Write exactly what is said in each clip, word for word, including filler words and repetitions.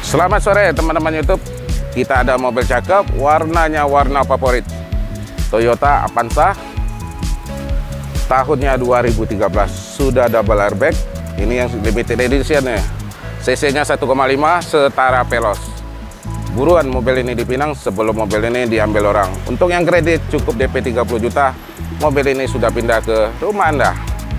Selamat sore teman-teman YouTube. Kita ada mobil cakep, warnanya warna favorit, Toyota Avanza. Tahunnya dua ribu tiga belas, sudah double airbag. Ini yang limited edition ya. C C-nya satu koma lima setara Veloz. Buruan mobil ini dipinang sebelum mobil ini diambil orang. Untuk yang kredit cukup D P tiga puluh juta. Mobil ini sudah pindah ke rumah Anda.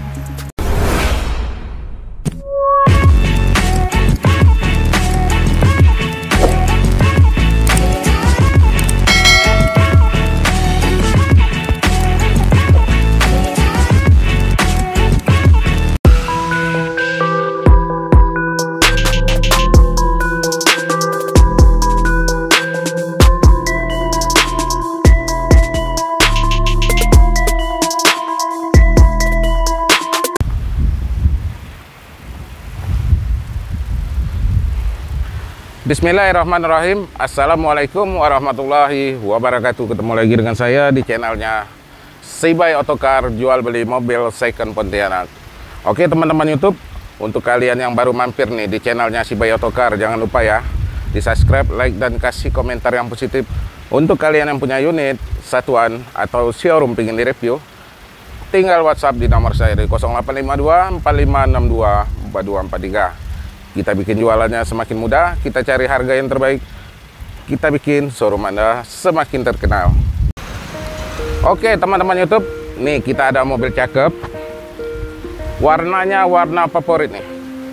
Bismillahirrahmanirrahim. Assalamualaikum warahmatullahi wabarakatuh. Ketemu lagi dengan saya di channelnya Sibai Otokar, jual beli mobil second Pontianak. Oke teman-teman YouTube, untuk kalian yang baru mampir nih di channelnya Sibai Otokar, jangan lupa ya di subscribe, like, dan kasih komentar yang positif. Untuk kalian yang punya unit, satuan, atau showroom pengen direview, tinggal WhatsApp di nomor saya di nol delapan lima dua empat lima enam dua empat dua empat tiga. Kita bikin jualannya semakin mudah, kita cari harga yang terbaik, kita bikin showroom Anda semakin terkenal. Oke teman-teman YouTube, nih kita ada mobil cakep, warnanya warna favorit nih,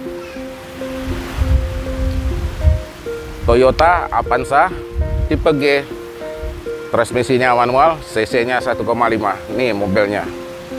Toyota Avanza tipe G, transmisinya manual, C C-nya satu koma lima. Nih mobilnya,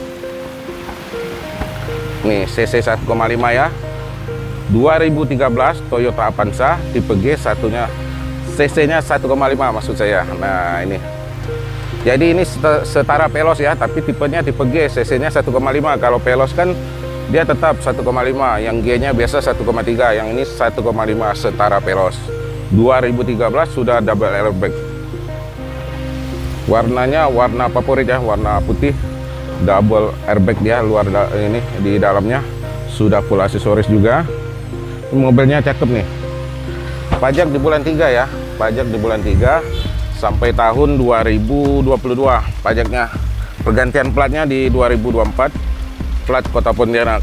nih C C satu koma lima ya. dua ribu tiga belas Toyota Avanza tipe G, satunya C C-nya satu koma lima maksud saya. Nah ini, jadi ini setara Veloz ya, tapi tipenya tipe G, C C-nya satu koma lima. Kalau Veloz kan dia tetap satu koma lima, yang G-nya biasa satu koma tiga, yang ini satu koma lima setara Veloz. dua ribu tiga belas sudah double airbag. Warnanya warna favorit ya, warna putih, double airbag dia luar da ini di dalamnya, sudah full aksesoris juga. Mobilnya cakep nih. Pajak di bulan tiga ya, pajak di bulan tiga sampai tahun dua ribu dua puluh dua pajaknya. Pergantian platnya di dua ribu dua puluh empat, plat Kota Pontianak.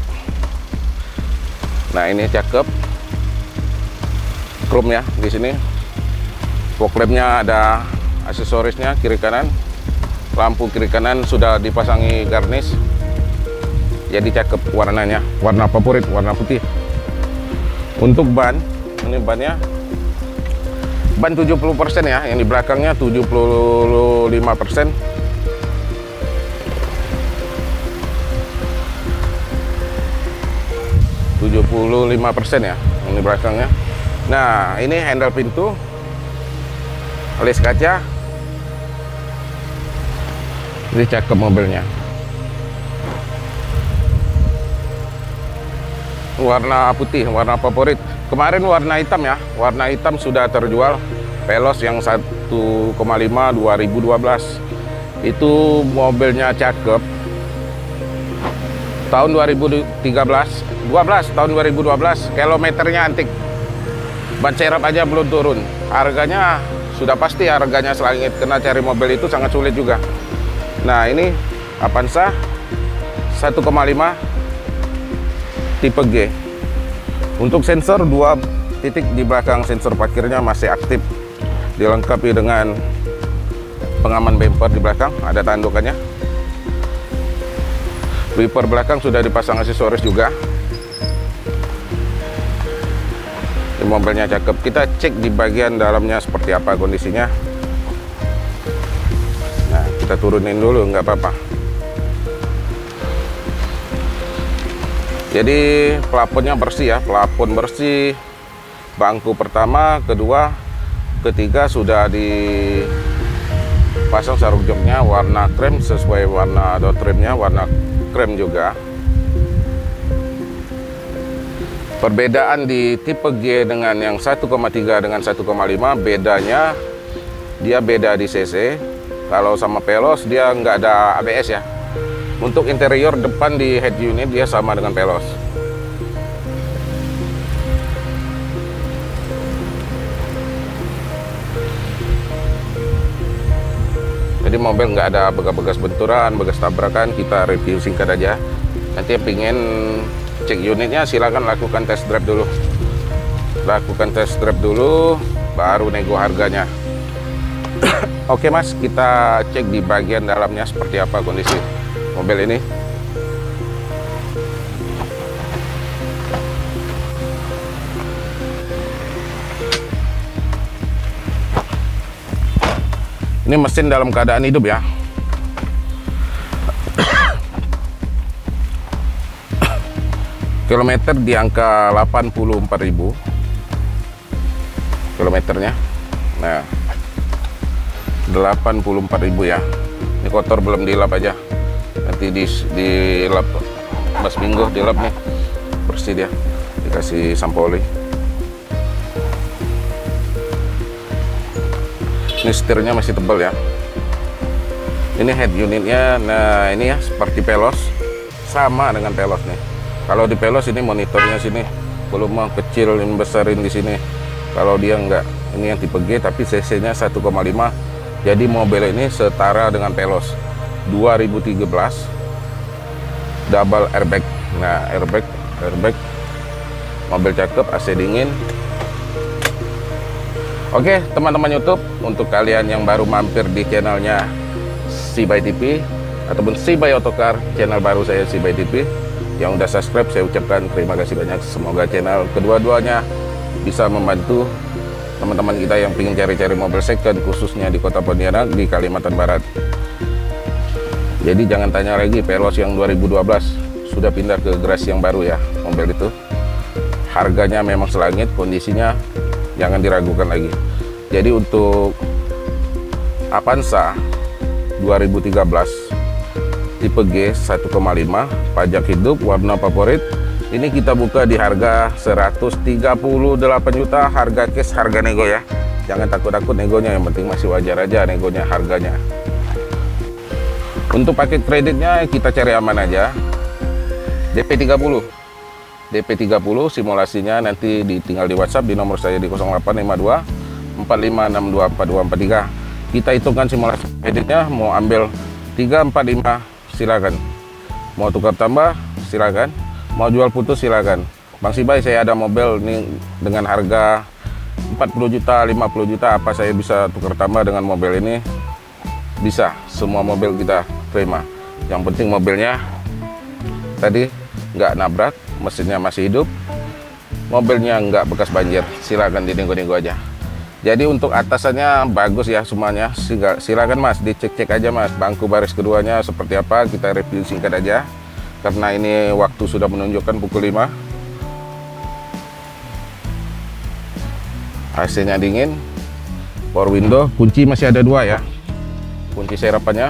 Nah ini cakep, chrome ya di sini. Fog lampnya ada aksesorisnya kiri kanan, lampu kiri kanan sudah dipasangi garnish. Jadi cakep warnanya, warna favorit, warna putih. Untuk ban, ini bannya ban tujuh puluh persen ya, yang di belakangnya tujuh puluh lima persen. tujuh puluh lima persen ya, yang di belakangnya. Nah, ini handle pintu, alis kaca. Ini cakep mobilnya. Warna putih, warna favorit. Kemarin warna hitam ya, warna hitam sudah terjual. Veloz yang satu koma lima dua ribu dua belas itu mobilnya cakep. Tahun dua ribu tiga belas, dua belas, tahun dua ribu dua belas, kilometernya antik. Ban serep aja belum turun. Harganya sudah pasti harganya selangit, karena cari mobil itu sangat sulit juga. Nah ini Avanza satu koma lima tipe G. Untuk sensor dua titik di belakang, sensor parkirnya masih aktif, dilengkapi dengan pengaman bumper di belakang, ada tandukannya. Wiper belakang sudah dipasang aksesoris juga. Ini mobilnya cakep. Kita cek di bagian dalamnya seperti apa kondisinya. Nah kita turunin dulu, nggak apa-apa. Jadi plafonnya bersih ya, plafon bersih. Bangku pertama, kedua, ketiga sudah dipasang sarung joknya warna krem sesuai warna door trimnya, warna krem juga. Perbedaan di tipe G dengan yang satu koma tiga dengan satu koma lima, bedanya dia beda di C C. Kalau sama Veloz dia nggak ada A B S ya. Untuk interior depan di head unit dia sama dengan Veloz. Jadi mobil nggak ada bekas-bekas benturan, bekas tabrakan. Kita review singkat aja. Nanti yang pengen cek unitnya silakan lakukan test drive dulu. Lakukan test drive dulu, baru nego harganya. Oke mas, kita cek di bagian dalamnya seperti apa kondisi mobil ini. Ini mesin dalam keadaan hidup ya. Kilometer di angka delapan puluh empat ribu kilometernya. Nah, delapan puluh empat ribu ya. Ini kotor belum dilap aja. Nanti di dilap Mas Minggu, dilap nih. Bersih dia. Dikasih sampo oli. Ini setirnya masih tebal ya. Ini head unitnya, nah ini ya seperti Veloz, sama dengan Veloz nih. Kalau di Veloz ini monitornya sini volume kecil, yang besarin di sini. Kalau dia enggak, ini yang tipe G tapi cc-nya satu koma lima. Jadi mobil ini setara dengan Veloz. dua ribu tiga belas double airbag. Nah, airbag, airbag. Mobil cakep, A C dingin. Oke teman-teman YouTube, untuk kalian yang baru mampir di channelnya Sibai T V ataupun Sibai Otokar, channel baru saya Sibai T V, yang udah subscribe saya ucapkan terima kasih banyak. Semoga channel kedua-duanya bisa membantu teman-teman kita yang ingin cari-cari mobil second, khususnya di kota Pontianak, di Kalimantan Barat. Jadi jangan tanya lagi, Veloz yang dua ribu dua belas sudah pindah ke generasi yang baru ya. Mobil itu harganya memang selangit, kondisinya jangan diragukan lagi. Jadi untuk Avanza dua ribu tiga belas tipe G satu koma lima, pajak hidup, warna favorit, ini kita buka di harga seratus tiga puluh delapan juta. Harga cash, harga nego ya. Jangan takut-takut negonya, yang penting masih wajar aja negonya, harganya. Untuk paket kreditnya kita cari aman aja, D P tiga puluh. D P tiga puluh, simulasinya nanti ditinggal di WhatsApp di nomor saya di nol delapan lima dua empat lima enam dua empat dua empat tiga. Kita hitungkan simulasi kreditnya, mau ambil tiga empat lima silakan. Mau tukar tambah silakan. Mau jual putus silakan. Bang Sibai, saya ada mobil nih dengan harga empat puluh juta, lima puluh juta, apa saya bisa tukar tambah dengan mobil ini? Bisa, semua mobil kita terima. Yang penting mobilnya tadi nggak nabrak, mesinnya masih hidup, mobilnya nggak bekas banjir, silakan dinego-nego aja. Jadi untuk atasannya bagus ya semuanya, silakan mas dicek-cek aja mas. Bangku baris keduanya seperti apa, kita review singkat aja karena ini waktu sudah menunjukkan pukul lima. A C-nya dingin, power window, kunci masih ada dua ya, kunci serapannya.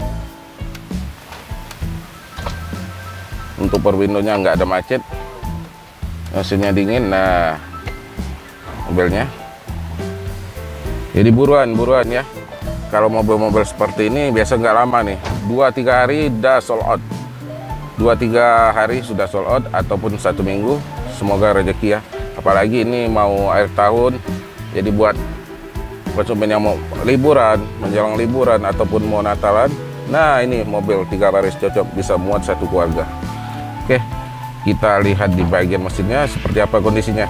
Untuk power window-nya nggak ada macet, mesinnya dingin. Nah, mobilnya jadi buruan buruan ya. Kalau mobil-mobil seperti ini biasa nggak lama nih, dua tiga hari udah sold out, dua tiga hari sudah sold out, ataupun satu minggu. Semoga rezeki ya, apalagi ini mau akhir tahun, jadi buat konsumen yang mau liburan, menjelang liburan ataupun mau Natalan, nah ini mobil tiga baris cocok, bisa muat satu keluarga. Oke, kita lihat di bagian mesinnya seperti apa kondisinya.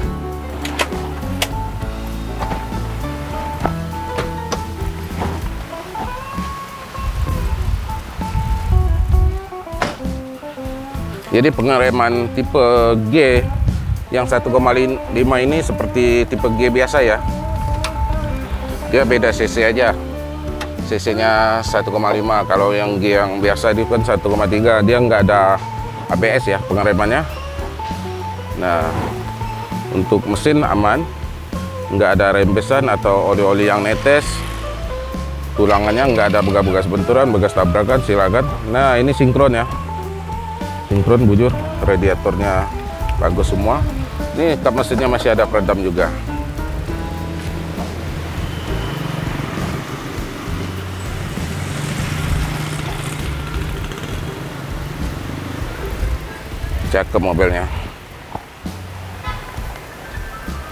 Jadi pengereman tipe G yang satu koma lima ini seperti tipe G biasa ya. Dia beda cc aja. cc-nya satu koma lima. Kalau yang G yang biasa itu kan satu koma tiga, dia nggak ada A B S ya pengeremannya. Nah, untuk mesin aman, nggak ada rembesan atau oli-oli yang netes. Tulangannya nggak ada bekas-bekas benturan, bekas tabrakan, silakan. Nah, ini sinkron ya, sinkron bujur, radiatornya bagus semua. Ini kap mesinnya masih ada peredam juga. Cakep mobilnya.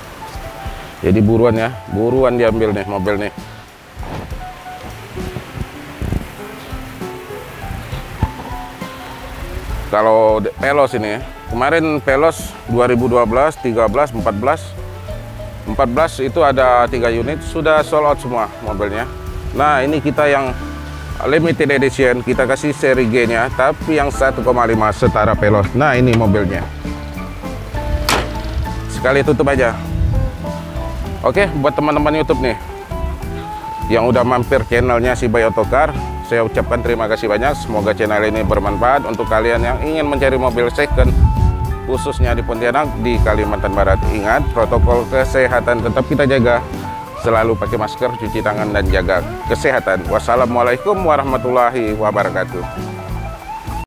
Jadi buruan ya, buruan diambil nih mobil nih. Kalau Veloz ini, kemarin Veloz dua ribu dua belas, tiga belas, empat belas, empat belas itu ada tiga unit, sudah sold out semua mobilnya. Nah, ini kita yang limited edition, kita kasih seri G-nya, tapi yang satu koma lima setara Veloz. Nah, ini mobilnya. Sekali tutup aja. Oke, buat teman-teman YouTube nih yang udah mampir channelnya Sibai Otokar, saya ucapkan terima kasih banyak. Semoga channel ini bermanfaat untuk kalian yang ingin mencari mobil second, khususnya di Pontianak, di Kalimantan Barat. Ingat, protokol kesehatan tetap kita jaga. Selalu pakai masker, cuci tangan, dan jaga kesehatan. Wassalamualaikum warahmatullahi wabarakatuh.